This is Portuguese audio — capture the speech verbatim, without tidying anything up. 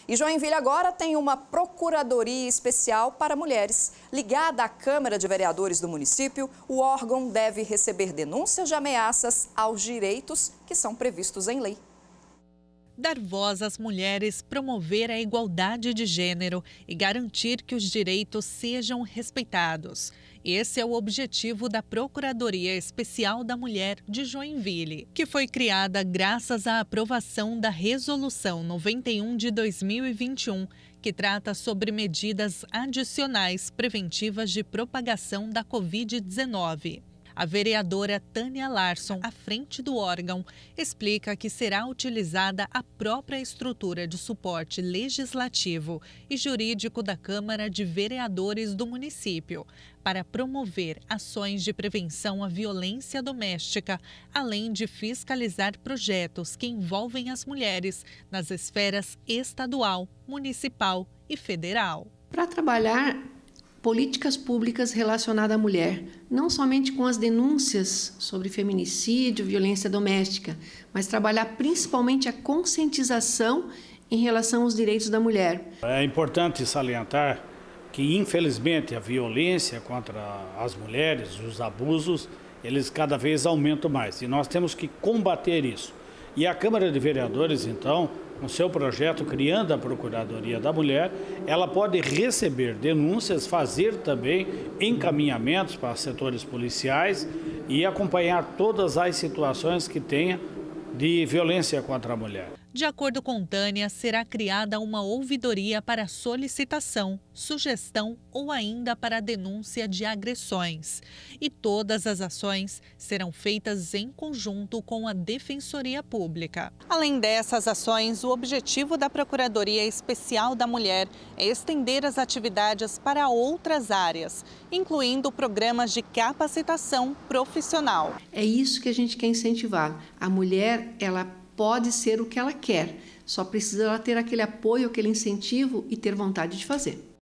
E Joinville agora tem uma procuradoria especial para mulheres. Ligada à Câmara de Vereadores do município, o órgão deve receber denúncias de ameaças aos direitos que são previstos em lei. Dar voz às mulheres, promover a igualdade de gênero e garantir que os direitos sejam respeitados. Esse é o objetivo da Procuradoria Especial da Mulher de Joinville, que foi criada graças à aprovação da Resolução noventa e um de dois mil e vinte e um, que trata sobre medidas adicionais preventivas de propagação da covid dezenove. A vereadora Tânia Larson, à frente do órgão, explica que será utilizada a própria estrutura de suporte legislativo e jurídico da Câmara de Vereadores do município para promover ações de prevenção à violência doméstica, além de fiscalizar projetos que envolvem as mulheres nas esferas estadual, municipal e federal. Para trabalhar políticas públicas relacionadas à mulher, não somente com as denúncias sobre feminicídio, violência doméstica, mas trabalhar principalmente a conscientização em relação aos direitos da mulher. É importante salientar que, infelizmente, a violência contra as mulheres, os abusos, eles cada vez aumentam mais e nós temos que combater isso. E a Câmara de Vereadores, então, com seu projeto criando a Procuradoria da Mulher, ela pode receber denúncias, fazer também encaminhamentos para setores policiais e acompanhar todas as situações que tenha de violência contra a mulher. De acordo com Tânia, será criada uma ouvidoria para solicitação, sugestão ou ainda para denúncia de agressões. E todas as ações serão feitas em conjunto com a Defensoria Pública. Além dessas ações, o objetivo da Procuradoria Especial da Mulher é estender as atividades para outras áreas, incluindo programas de capacitação profissional. É isso que a gente quer incentivar. A mulher, ela pode ser o que ela quer, só precisa ela ter aquele apoio, aquele incentivo e ter vontade de fazer.